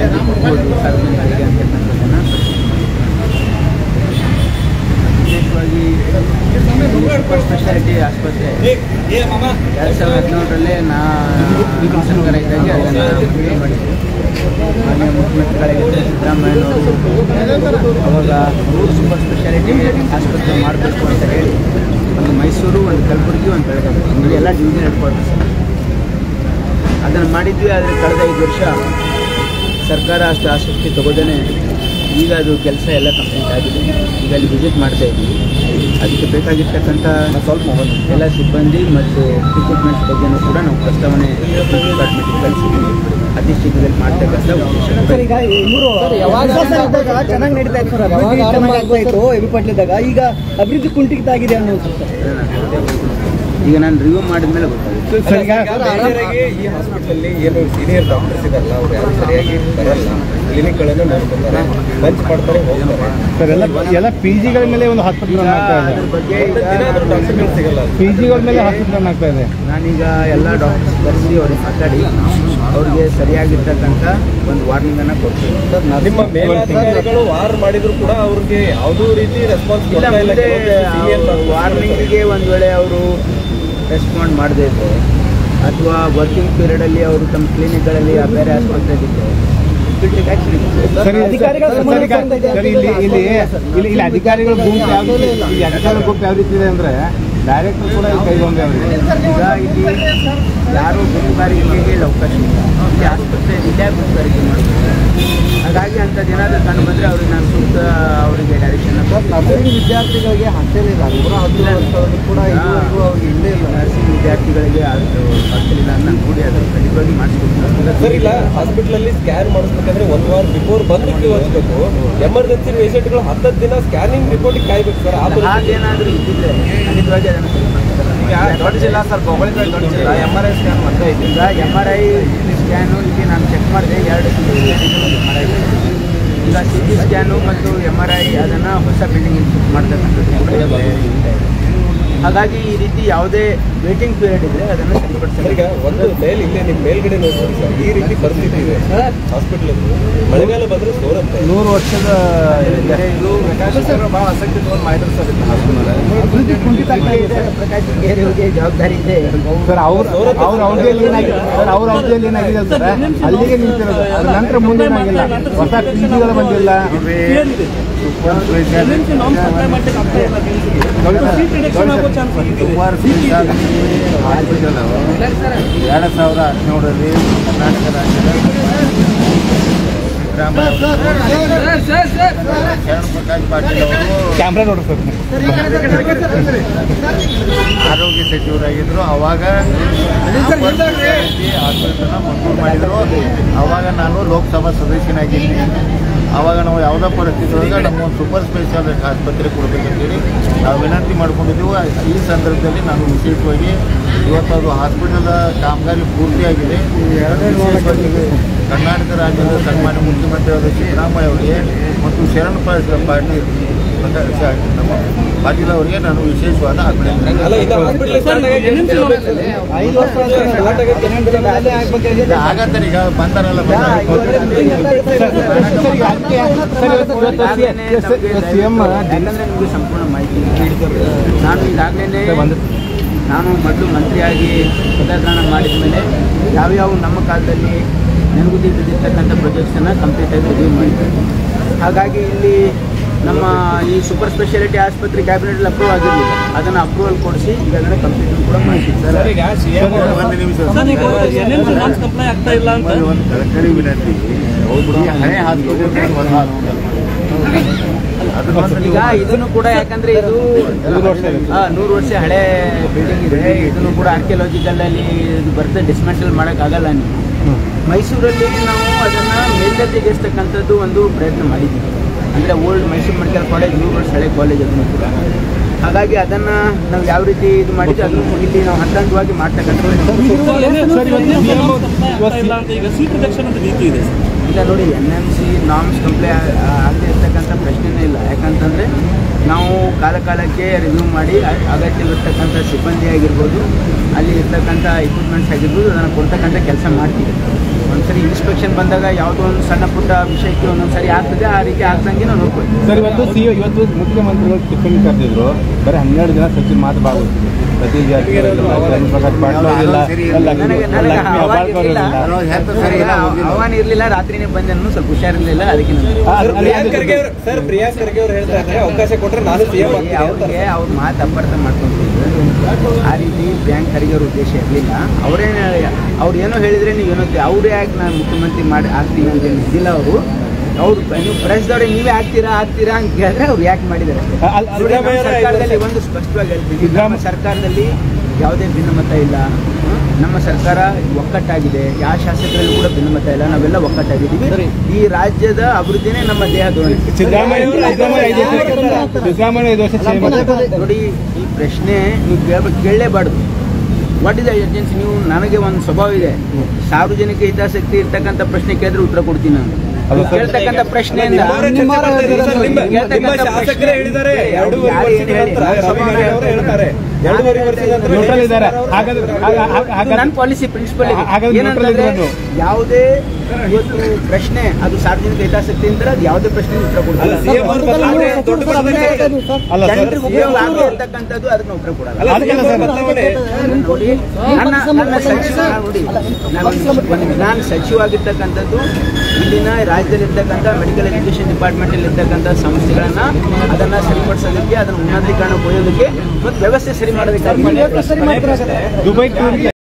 ಜಲ್ದಿ ಕೊಡ್ಬೋದು ಸಾರ್ವಜನಿಕರಿಗೆ ಅಂತಕ್ಕಂಥದ್ದನ್ನು ವಿಶೇಷವಾಗಿ ಸೂಪರ್ ಸ್ಪೆಷಾಲಿಟಿ ಆಸ್ಪತ್ರೆ 2017ರಲ್ಲೇ ಸರ್ಕಾರ ಇದ್ದಾಗೆ ಅದನ್ನು ಮಾಡಿದ್ದೆ. ಮಾನ್ಯ ಮುಖ್ಯಮಂತ್ರಿಗಳಾಗಿದ್ದ ಸಿದ್ದರಾಮಯ್ಯನವರು ಅವಾಗ 3 ಸೂಪರ್ ಸ್ಪೆಷಾಲಿಟಿ ಆಸ್ಪತ್ರೆ ಮಾಡಬೇಕು ಅಂತ ಹೇಳಿ ಒಂದು ಮೈಸೂರು, ಒಂದು ಕಲಬುರಗಿ, ಒಂದು ಬೆಳಗಾವಿ, ಇಲ್ಲಿ ಎಲ್ಲ ಡಿವಿಷನ್ ಹೆಡ್ಕ್ವಾರ್ಟರ್ಸ್ ಅದನ್ನು ಮಾಡಿದ್ವಿ. ಆದರೆ ಕಳೆದ 5 ವರ್ಷ ಸರ್ಕಾರ ಅಷ್ಟು ಆಸಕ್ತಿ ತಗೋದೇ ಈಗ ಅದು ಕೆಲಸ ಎಲ್ಲ ಕಂಪ್ಲೀಟ್ ಆಗಿದೆ. ಈಗ ಅಲ್ಲಿ ವಿಸಿಟ್ ಮಾಡ್ತಾ ಇದ್ವಿ. ಅದಕ್ಕೆ ಬೇಕಾಗಿರ್ತಕ್ಕಂಥ ಸ್ವಲ್ಪ ಎಲ್ಲ ಸಿಬ್ಬಂದಿ ಮತ್ತು ಇಕ್ವಿಪ್ಮೆಂಟ್ಸ್ ಬಗ್ಗೆನೂ ಕೂಡ ನಾವು ಪ್ರಸ್ತಾವನೆ ಡಿಪಾರ್ಟ್ಮೆಂಟಿಗೆ ಕಳಿಸಿದ್ದೀವಿ. ಅತಿ ಶೀಘ್ರದಲ್ಲಿ ಮಾಡ್ತಕ್ಕಂಥ ಉದ್ದೇಶ. ಚೆನ್ನಾಗಿ ನಡೀತಾ ಇತ್ತು ಸರ್, ಚೆನ್ನಾಗಿತ್ತು ಎಬಿ ಪಾಟೀಲ್ದಾಗ. ಈಗ ಅಭಿವೃದ್ಧಿ ಕುಂಠಿತಾಗಿದೆ ಅನ್ನೋದು ಈಗ ನಾನು ರಿವ್ಯೂ ಮಾಡಿದ ಮೇಲೆ ಗೊತ್ತಾಗುತ್ತೆ. ಈ ಹಾಸ್ಪಿಟಲಲ್ಲಿ ಏನು ಸೀನಿಯರ್ ಡಾಕ್ಟರ್ಸ್ ಇದಾರಲ್ಲ, ಅವ್ರು ಯಾರು ಸರಿಯಾಗಿ ಬರಲ್ಲ, ಕ್ಲಿನಿಕ್ಗಳನ್ನು ನೋಡ್ಕೊತಾರೆ, ಬಂಚ್ ಮಾಡ್ತಾರೆ, ಹೋಗ್ತಾರೆ ಸರ್. ಎಲ್ಲ PGಗಳ ಮೇಲೆ ಒಂದು ಹಾಸ್ಪಿಟಲ್ ಆಗ್ತಾ ಇದೆ, ಡಾಕ್ಟರ್ಗಳು ಸಿಗಲ್ಲ. PGಗಳ ಮೇಲೆ ಹಾಸ್ಪಿಟಲ್ ಆಗ್ತಾ ಇದೆ. ನಾನೀಗ ಎಲ್ಲ ಡಾಕ್ಟರ್ಸ್ ಕರೆಸಿ ಅವ್ರಿಗೆ ಮಾತಾಡಿ ಅವ್ರಿಗೆ ಸರಿಯಾಗಿರ್ತಕ್ಕಂಥ ಒಂದು ವಾರ್ನಿಂಗನ್ನು ಕೊಡ್ತೀನಿ. ನಿಮ್ಮ ಮೇಲಾಧಿಕಾರಿಗಳು ವಾರ್ ಮಾಡಿದ್ರು ಕೂಡ ಅವ್ರಿಗೆ ಯಾವುದೂ ರೀತಿ ರೆಸ್ಪಾನ್ಸ್ ಇಲ್ಲ. ಮುಂದೆ ವಾರ್ನಿಂಗಿಗೆ ಒಂದು ವೇಳೆ ಅವರು ರೆಸ್ಪಾಂಡ್ ಮಾಡದೇ ಇದ್ದರೆ ಅಥವಾ ವರ್ಕಿಂಗ್ ಪೀರಿಯಡಲ್ಲಿ ಅವರು ತಮ್ಮ ಕ್ಲಿನಿಕ್ಗಳಲ್ಲಿ ಬೇರೆ ಆಸ್ಪತ್ರೆಗಿದ್ದರೆ ಸರಿ, ಇಲ್ಲಿ ಅಧಿಕಾರಿಗಳ ಗುಂಪು ಯಾವ ರೀತಿ ಇದೆ ಅಂದ್ರೆ ಡೈರೆಕ್ಟರ್ ಕೂಡ ಕೈಗೊಂಡೆ ಅವರಿಗೆ. ಈಗ ಇಲ್ಲಿ ಯಾರು ಗುಂಪುಗಾರಿಕೆಗೆ ಹೇಳಿ ಅವಕಾಶ ಇಲ್ಲ. ಇಲ್ಲಿ ಆಸ್ಪತ್ರೆ ಇಲ್ಲೇ ಗುಂಪುಗಾರಿಕೆ ಮಾಡ್ತಾರೆ. ಹಾಗಾಗಿ ಅಂಥದ್ದು ಏನಾದರೂ ಕಂಡು ಬಂದರೆ ಅವ್ರಿಗೆ ನಾನು ಸೂಕ್ತ ಅವರಿಗೆ ಡೈರೆಕ್ಷನ್ ವಿದ್ಯಾರ್ಥಿಗಳಿಗೆ ಹಾಸ್ಟೆಲ್ ಇಲ್ಲ, ಕೂಡ ಇಲ್ಲೇ ಇಲ್ಲ. ನರ್ಸಿಂಗ್ ವಿದ್ಯಾರ್ಥಿಗಳಿಗೆ ಹಾಸ್ಟೆಲ್ ಇಲ್ಲ ಅಂತ ನೋಡಿ ಅದನ್ನು ಖಂಡಿತವಾಗಿ ಮಾಡಿಸ್ಬೇಕು. ಸರ್, ಇಲ್ಲ ಹಾಸ್ಪಿಟಲಲ್ಲಿ ಸ್ಕ್ಯಾನ್ ಮಾಡಿಸ್ಬೇಕಂದ್ರೆ 1 ವಾರ ಬಿಫೋರ್ ಬಂದು ಕ್ಯೂ ಹಚ್ಚಬೇಕು. ಎಮರ್ಜೆನ್ಸಿ ಪೇಷೆಂಟ್ಗಳು 10 ದಿನ ಸ್ಕ್ಯಾನಿಂಗ್ ರಿಪೋರ್ಟಿಗೆ ಕಾಯ್ಬೇಕು ಸರ್. ಹಾಗೇನಾದರೂ ಇದ್ದಿದ್ರೆ ಖಂಡಿತವಾಗಿ ಅದನ್ನು ಸರಿ ಮಾಡ್ತಾರೆ. ಈಗ ದೊಡ್ಡ ಜಿಲ್ಲಾ ಸರ್, ಬೊಗಳಿಕೆ ದೊಡ್ಡ ಜಿಲ್ಲಾ, MRI ಸ್ಕ್ಯಾನ್ ಮಾಡ್ತಾ ಇದ್ದೀವಿ. ಈಗ MRI ಸ್ಕ್ಯಾನು ಇಲ್ಲಿ ನಾನು ಚೆಕ್ ಮಾಡಿದೆ, 2 MRI. ಈಗ CT ಸ್ಕ್ಯಾನು ಮತ್ತು MRI ಅದನ್ನು ಹೊಸ ಬಿಲ್ಡಿಂಗ್ ಶಿಫ್ಟ್ ಮಾಡ್ತಕ್ಕಂಥದ್ದು. ಹಾಗಾಗಿ ಈ ರೀತಿ ಯಾವುದೇ ವೇಟಿಂಗ್ ಪೀರಿಯಡ್ ಇದ್ದರೆ ಅದನ್ನು ಸರಿಪಡಿಸ್ತಾರೆ. ಈಗ ಒಂದು ಮೇಲ್ ಇಲ್ಲೇ ನಿಮ್ಮ ಮೇಲ್ಗಡೆ ನೋಡ್ತೀವಿ ಸರ್, ಈ ರೀತಿ ಪರಿಸ್ಥಿತಿ ಇದೆ ಹಾಸ್ಪಿಟಲಲ್ಲಿ. ಮಳೆಗಾಲ ಬಂದರೆ ಸೋರುತ್ತೆ. 100 ವರ್ಷದ ಇದು ಭಾಳ ಆಸಕ್ತಿ ತಗೊಂಡು ಮಾಡಿದ್ರು ಸರ್ ಪ್ರಕಾಶ್ ಹುಕ್ಕೇರಿಯವರಿಗೆ ಜವಾಬ್ದಾರಿ ಇದೆ. ಸರ್ ಅವ್ರ ಅವಧಿಯಲ್ಲಿ ಏನಾಗಿದೆ ಸರ್, ಅಲ್ಲಿಗೆ ನಿಂತಿರೋದು. ಅದ್ರ ನಂತರ ಮುಂದೆ ಏನಾಗಿಲ್ಲ, ಹೊಸ PGಗಳು ಬಂದಿಲ್ಲ. ಸುಮಾರು ಹಾಸ್ಪಿಟಲ್ 2017ರಲ್ಲಿ ಕರ್ನಾಟಕ ರಾಜ್ಯದ ಶರಣ್ ಪ್ರಕಾಶ್ ಪಾಟೀಲ್ ಅವರು ಕ್ಯಾಮ್ರಾ ನೋಡ್ರಿ ಸರ್, ಆರೋಗ್ಯ ಸಚಿವರಾಗಿದ್ದರು. ಅವಾಗ ಹಾಸ್ಪಿಟಲ್ನ ಮಂಜೂರು ಮಾಡಿದರು. ಅವಾಗ ನಾನು ಲೋಕಸಭಾ ಸದಸ್ಯನಾಗಿದ್ದೀನಿ. ಆವಾಗ ನಾವು ಯಾವುದೋ ಪರಿಸ್ಥಿತಿ ಒಳಗೆ ನಮ್ಮೊಂದು ಸೂಪರ್ ಸ್ಪೆಷಾಲಿಟಿ ಆಸ್ಪತ್ರೆ ಕೊಡಬೇಕಂತೇಳಿ ನಾವು ವಿನಂತಿ ಮಾಡ್ಕೊಂಡಿದ್ದೆವು. ಈ ಸಂದರ್ಭದಲ್ಲಿ ನಾನು ವಿಶೇಷವಾಗಿ ಇವತ್ತು ಅದು ಹಾಸ್ಪಿಟಲ್ ಕಾಮಗಾರಿ ಪೂರ್ತಿಯಾಗಿದೆ. ಕರ್ನಾಟಕ ರಾಜ್ಯದ ಸನ್ಮಾನ್ಯ ಮುಖ್ಯಮಂತ್ರಿಯಾದ ಸಿದ್ದರಾಮಯ್ಯ ಅವರಿಗೆ ಮತ್ತು ಶರಣ್ ಪಾಟೀಲ್ ನಮ್ಮ ಪಾಟೀಲ್ ಅವರಿಗೆ ನಾನು ವಿಶೇಷವಾದ ಅಭಿನಂದನೆ. ಆಗತ್ತೆ ಈಗ ಬಂದಾರಲ್ಲ ಯಾಕಂದ್ರೆ ನಿಮಗೆ ಸಂಪೂರ್ಣ ಮಾಹಿತಿ. ನಾನು ಈಗಾಗಲೇ ಮೊದಲು ಮಂತ್ರಿಯಾಗಿ ಪದಗ್ರಹಣ ಮಾಡಿದ ಮೇಲೆ ಯಾವ್ಯಾವ ನಮ್ಮ ಕಾಲದಲ್ಲಿ ನೆನಗುದಿ ಬಿದ್ದಿರ್ತಕ್ಕಂಥ ಪ್ರಾಜೆಕ್ಟ್ಸನ್ನು ಕಂಪ್ಲೀಟಾಗಿ ರಿವ್ಯೂ ಮಾಡಿದ್ದೆ. ಹಾಗಾಗಿ ಇಲ್ಲಿ ನಮ್ಮ ಈ ಸೂಪರ್ ಸ್ಪೆಷಾಲಿಟಿ ಆಸ್ಪತ್ರೆ ಕ್ಯಾಬಿನೆಟಲ್ಲಿ ಅಪ್ರೂವ್ ಆಗಿರಲಿಲ್ಲ, ಅದನ್ನು ಅಪ್ರೂವಲ್ ಕೊಡಿಸಿ ಈಗ ಅದನ್ನು ಕಂಪ್ಲೀಟ್ ಕೂಡ ಮಾಡಿದ್ದೀವಿ ಸರ್. ಒಂದು ಕಳಕಳಿ ವಿನಂತಿ, ಹಳೆ ಹಾಸ್ಪಿಟಲ್ ಈಗ ಇದನ್ನು ಕೂಡ, ಯಾಕಂದ್ರೆ ಇದು 100 ವರ್ಷ ಹಳೆ ಬಿಲ್ಡಿಂಗ್ ಇದೆ. ಇದನ್ನು ಕೂಡ ಆರ್ಕಿಯಾಲಜಿಕಲ್ ಅಲ್ಲಿ ಇದು ಬರ್ತದೆ, ಡಿಸ್ಮೆಂಟಲ್ ಮಾಡೋಕ್ಕಾಗಲ್ಲ. ನೀವು ಮೈಸೂರಲ್ಲಿ ನಾವು ಅದನ್ನು ಮೇಲ್ದರ್ಜೆಗೇರಿಸ್ತಕ್ಕಂಥದ್ದು ಒಂದು ಪ್ರಯತ್ನ ಮಾಡಿದ್ದೀವಿ. ಅಂದರೆ ಓಲ್ಡ್ ಮೈಸೂರು ಮೆಡಿಕಲ್ ಕಾಲೇಜ್ 100 ವರ್ಷ ಹಳೆ ಕಾಲೇಜ್ ಅದನ್ನು ಕೂಡ. ಹಾಗಾಗಿ ಅದನ್ನು ನಾವು ಯಾವ ರೀತಿ ಇದು ಮಾಡಿದ್ದು ಅದನ್ನು ಇಲ್ಲಿ ನಾವು ಹಂತವಾಗಿ ಮಾಡ್ತಕ್ಕಂಥದ್ದು. ಈಗ ನೋಡಿ, NMC ನಾರ್ಮ್ಸ್ ಕಂಪ್ಲೈ ಆಗದೆ ಇರ್ತಕ್ಕಂಥ ಪ್ರಶ್ನೆನೇ ಇಲ್ಲ. ಯಾಕಂತಂದರೆ ನಾವು ಕಾಲಕ್ಕೆ ರಿವ್ಯೂ ಮಾಡಿ ಅಗತ್ಯವಿರ್ತಕ್ಕಂಥ ಸಿಬ್ಬಂದಿ ಆಗಿರ್ಬೋದು, ಅಲ್ಲಿ ಇರ್ತಕ್ಕಂಥ ಇಕ್ವಿಪ್ಮೆಂಟ್ಸ್ ಆಗಿರ್ಬೋದು, ಅದನ್ನು ಕೊಡ್ತಕ್ಕಂಥ ಕೆಲಸ ಮಾಡ್ತೀವಿ. ಒಂದ್ಸರಿ ಇನ್ಸ್ಪೆಕ್ಷನ್ ಬಂದಾಗ ಯಾವುದೋ ಒಂದು ಸಣ್ಣ ಪುಟ್ಟ ವಿಷಯಕ್ಕೆ ಒಂದೊಂದ್ಸರಿ ಆಗ್ತದೆ, ಆ ರೀತಿ ಆಗ್ದಂಗೆ ನಾವು ನೋಡ್ಕೊಳ್ತೀವಿ. ಸರ್, ಇವತ್ತು ಮುಖ್ಯಮಂತ್ರಿಗಳು ಟಿಫಿನ್ ಕರೆದಿದ್ರು, ಬರೀ 12 ಜನ ಸಚಿವ ಮಾತು ಭಾಗವಹಿಸಿದ್ರು. ಸತೀಶ್ ಜಾರಕಿಹೊಳಿ, ಪ್ರಕಾಶ್ ಪಾಟೀಲ್ ಆಹ್ವಾನ ಇರಲಿಲ್ಲ, ರಾತ್ರಿನೇ ಬಂದೆ, ಸ್ವಲ್ಪ ಹುಷಾರಿರ್ಲಿಲ್ಲ, ಅದಕ್ಕೆ ಪ್ರಿಯಾಂಕ್ ಖರ್ಗೆ ಅವರು ಹೇಳ್ತಾ ಇದ್ದಾರೆ ಅವಕಾಶ ಕೊಟ್ಟರೆ ನಾನು ಸಿಎಂ ಅವ್ರಿಗೆ ಅವ್ರ ಮಾತು ಅಪಾರ್ಥ ಮಾಡ್ಕೊಂತಿದ್ರು. ಆ ರೀತಿ ಪ್ರಿಯಾಂಕ್ ಖರ್ಗೆ ಅವ್ರ ಉದ್ದೇಶ ಇರಲಿಲ್ಲ. ಅವ್ರು ಏನೋ ಹೇಳಿದ್ರೆ ನೀವೇನೋ ಅವ್ರು ಯಾಕೆ ನಾನು ಮುಖ್ಯಮಂತ್ರಿ ಮಾಡಿ ಆಗ್ತೀನಿ ಅಂತ ಇದ್ದಿಲ್ಲ. ಅವ್ರು ನೀವು ಪ್ರೆಸ್ದವ್ರಿಗೆ ನೀವೇ ಆಗ್ತೀರಾ ಅಂತ ಕೇಳಿದ್ರೆ ಅವ್ರು ಯಾಕೆ ಮಾಡಿದ್ದಾರೆ ಸರ್ಕಾರದಲ್ಲಿ ಒಂದು ಸ್ಪಷ್ಟವಾಗಿ ಹೇಳ್ತೀವಿ, ನಮ್ಮ ಸರ್ಕಾರದಲ್ಲಿ ಯಾವುದೇ ಭಿನ್ನಮತ ಇಲ್ಲ. ನಮ್ಮ ಸರ್ಕಾರ ಒಕ್ಕಟ್ಟಾಗಿದೆ, ಯಾವ ಶಾಸಕರಲ್ಲೂ ಕೂಡ ಭಿನ್ನಮತ ಇಲ್ಲ, ನಾವೆಲ್ಲ ಒಕ್ಕಟ್ಟಾಗಿದ್ದೀವಿ. ಈ ರಾಜ್ಯದ ಅಭಿವೃದ್ಧಿನೇ ನಮ್ಮ ದೇಹ ಧೋರಣೆ. ನೋಡಿ, ಈ ಪ್ರಶ್ನೆ ನೀವು ಕೇಳಲೇಬಾರ್ದು. What is the urgency? ನೀವು ನನಗೆ ಒಂದು ಸ್ವಭಾವ ಇದೆ, ಸಾರ್ವಜನಿಕ ಹಿತಾಸಕ್ತಿ ಇರ್ತಕ್ಕಂಥ ಪ್ರಶ್ನೆ ಕೇಳಿದ್ರೆ ಉತ್ತರ ಕೊಡ್ತೀನಿ ನಾನು. ಕೇಳ್ತಕ್ಕಂಥ ಪ್ರಶ್ನೆಯಿಂದ ನನ್ನ ಪಾಲಿಸಿ ಪ್ರಿನ್ಸಿಪಲ್ ಏನಂತಂದ್ರೆ ಯಾವುದೇ ಇವತ್ತು ಪ್ರಶ್ನೆ ಅದು ಸಾರ್ವಜನಿಕ ಹಿತಾಸಕ್ತಿ ಅಂತ ಅದು ಯಾವುದೇ ಪ್ರಶ್ನೆ ಉತ್ತರ ಕೊಡ್ತಾರೆ. ಜನರಿಗೆ ಉಪಯೋಗ ಆಗಿರ್ತಕ್ಕಂಥದ್ದು ಅದನ್ನ ಉತ್ತರ ಕೊಡಲ್ಲ. ನೋಡಿ, ನಾನು ಸಚಿವ ಆಗಿರ್ತಕ್ಕಂಥದ್ದು ಇಲ್ಲಿನ ರಾಜ್ಯದಲ್ಲಿರ್ತಕ್ಕಂಥ ಮೆಡಿಕಲ್ ಎಜುಕೇಶನ್ ಡಿಪಾರ್ಟ್ಮೆಂಟಲ್ಲಿ ಇರ್ತಕ್ಕಂಥ ಸಮಸ್ಯೆಗಳನ್ನ ಅದನ್ನ ಸರಿಪಡಿಸೋದಕ್ಕೆ, ಅದನ್ನ ಉನ್ನತೀಕರಣ ಕೊಡೋದಕ್ಕೆ ಮತ್ತು ವ್ಯವಸ್ಥೆ ಸರಿ ಮಾಡೋದಕ್ಕಾಗಿ